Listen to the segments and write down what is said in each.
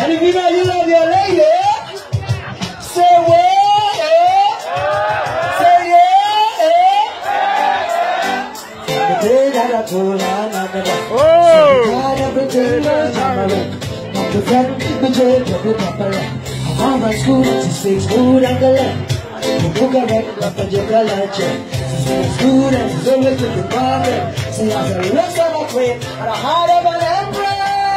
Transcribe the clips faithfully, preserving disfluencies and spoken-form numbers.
And if you know you love your lady, say what? Say yeah. The day that I told her, I'm the friend, the judge of the papa. I'm my school, she speaks good and the left. The book I read, Papa Jagala. She speaks good and she's always looking perfect. Say, I'm the rest of my queen and the heart of an emperor.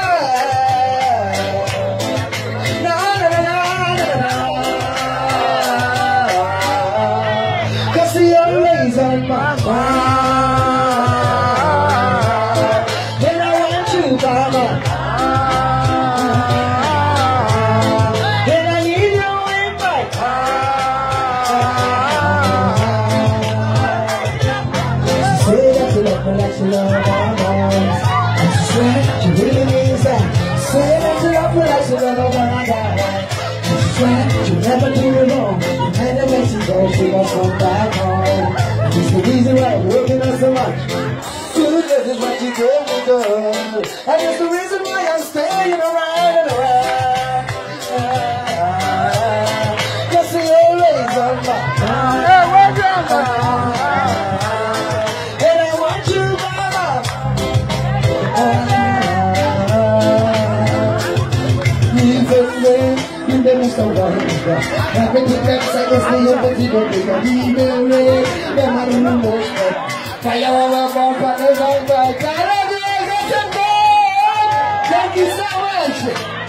Na na na na na na. Cause she always on my mind. Then I want you, Mama. She really means that. Say that you love her like she love her gonna die. She's trying to never do it wrong. And then when she goes, she must come back home. It's the reason why I'm working on so much. Goodness is what you gave me, girl. And it's the reason why I'm staying around and around. Cause she always on my mind. Hey, where's your mind? And I want you, mama. You never saw what it was. Everything that seconds me up, but you don't think I'm even ready. Then I don't know what's up. Fire all up on fire, all right. Thank you so much.